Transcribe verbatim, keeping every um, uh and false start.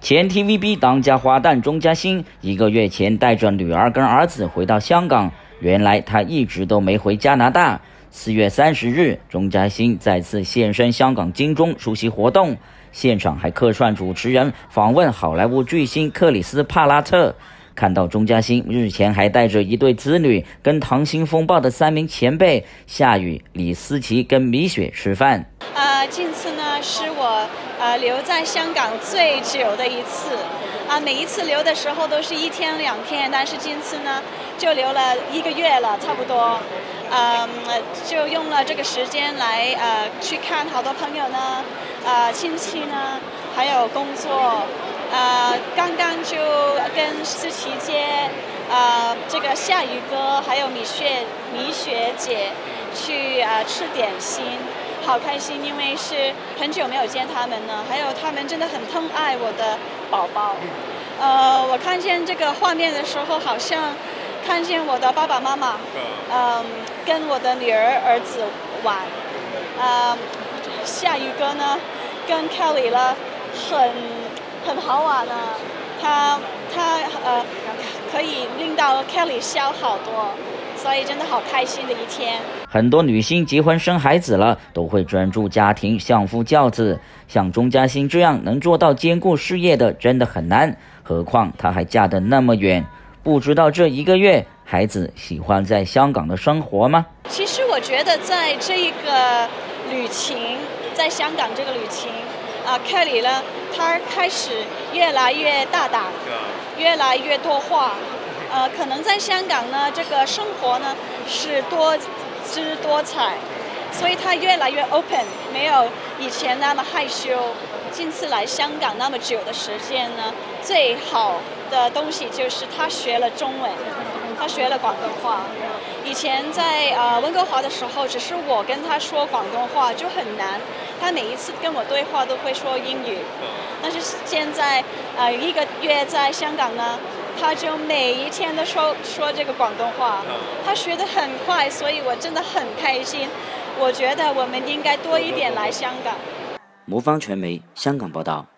前 T V B 当家花旦钟嘉欣一个月前带着女儿跟儿子回到香港，原来他一直都没回加拿大。四月三十日，钟嘉欣再次现身香港金钟出席活动，现场还客串主持人访问好莱坞巨星克里斯·帕拉特。看到钟嘉欣日前还带着一对子女跟《溏心风暴》的三名前辈夏雨、李思琪跟米雪吃饭。 呃，这次呢是我呃留在香港最久的一次，啊、呃，每一次留的时候都是一天两天，但是这次呢就留了一个月了，差不多，呃，就用了这个时间来呃去看好多朋友呢，呃亲戚呢，还有工作。呃，刚刚就跟思琪姐、呃，这个夏雨哥还有米雪米雪姐去呃吃点心，好开心，因为是很久没有见他们了，还有他们真的很疼爱我的宝宝。呃，我看见这个画面的时候，好像看见我的爸爸妈妈，嗯、呃，跟我的女儿儿子玩，呃，夏雨哥呢，跟 Kelly 呢，很。很好玩啊，他他呃可以令到 Kelly 笑好多，所以真的好开心的一天。 很多女星结婚生孩子了，都会专注家庭，相夫教子。像钟嘉欣这样能做到兼顾事业的，真的很难。何况她还嫁得那么远，不知道这一个月孩子喜欢在香港的生活吗？ 其实我觉得在这个旅程，在香港这个旅程。啊 ，Kelly 呢，他开始越来越大胆，越来越多话。呃，可能在香港呢，这个生活呢是多姿多彩，所以他越来越 open， 没有以前那么害羞。这次来香港那么久的时间呢，最好的东西就是他学了中文，他学了广东话。以前在呃温哥华的时候，只是我跟他说广东话就很难，他每一次跟我对话都会说英语。但是现在呃一个月在香港呢，他就每一天都说说这个广东话，他学得很快，所以我真的很开心。我觉得我们应该多一点来香港。 魔方传媒香港报道。